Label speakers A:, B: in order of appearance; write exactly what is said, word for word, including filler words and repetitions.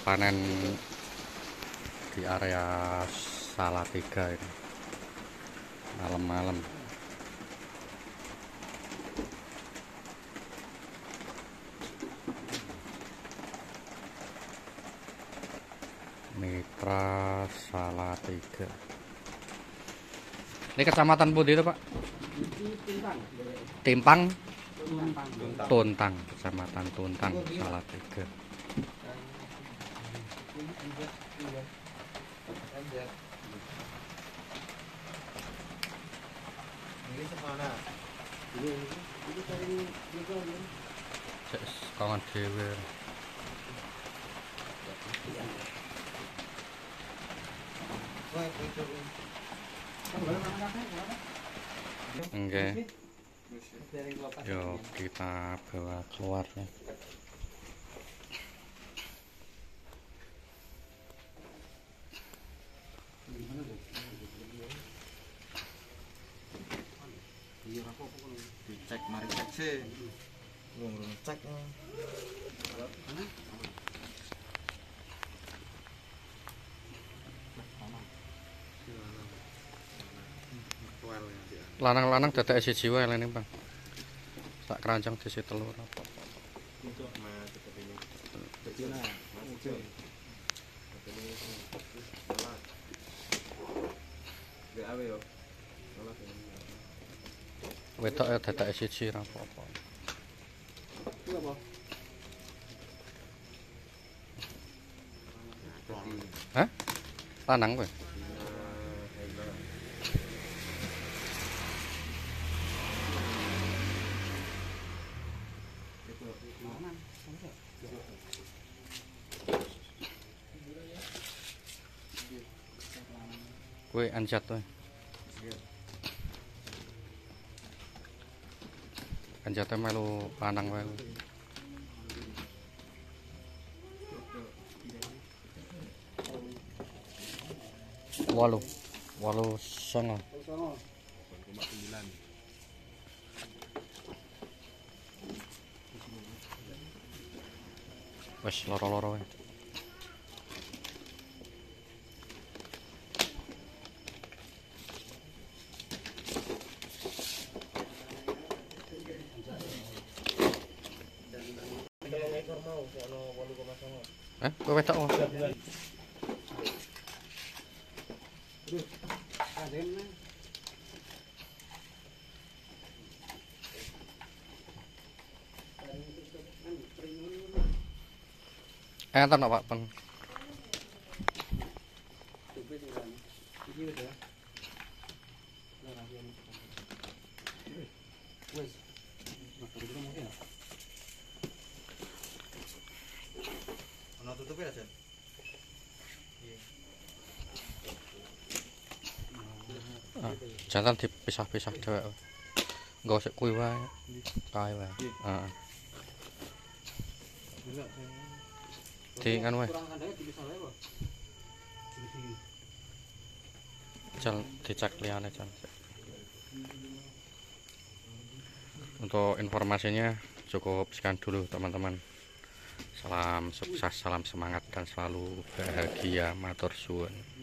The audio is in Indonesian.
A: panen di area Salatiga ini malam-malam. Mitra Salatiga. Ini kecamatan Pundi itu, Pak? Timpang. Tuntang, kecamatan Tuntang, Salatiga.
B: Ini semana?
A: Cek kawan dhewe. Oke. Yuk kita bawa keluar ya.
B: Dicek, mari cek sih. Belum cek.
A: Lanang-lanang dadak siji wae lene, Bang. Sak keranjang disi telur apa. Wedok ya dadak siji ra apa-apa. Hah? Lanang kowe? Kowe anjat wae. Anjate melu lanang wae. Walu, walu songo. Wes loro-loro wae. Eh, kowe wedok wae. Eh, entar Pak Pen.
B: Ono tutupe aja.
A: Ah, jantan dipisah-pisah dhewek. Engko sik kuwi wae. Kae wae. Heeh. Di kan wae. Jal dicek liyane jan. Untuk informasinya cukup sekian dulu teman-teman. Salam sukses, salam semangat dan selalu bahagia, matur suwun.